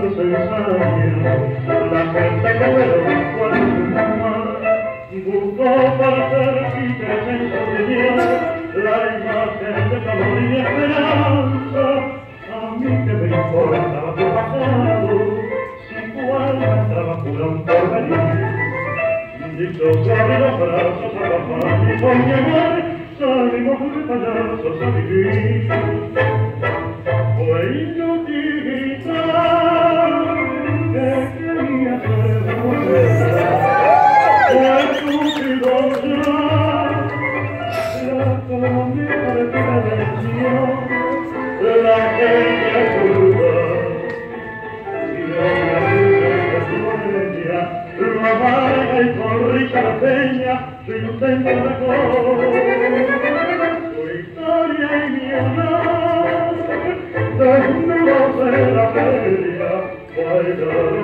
se ensaña, la gente que veló cuando su mamá buscó para ser títeres en su riñón la imagen de tu amor y mi esperanza. A mí que me importaba tu pasado, si tu alma estaba pura un porvenir. Dichoso abrí los brazos a papá y con mi amor salimos de payasos a vivir. Fue inutilidad que quería ser mujer, fue estúpido llorar, la crónica de tu redención, la gente cruda, y la luz de tu huella, lo amarga y con risa la peña, su intento mejor, tu historia y mi amor. Desnudos en la feria, bailar.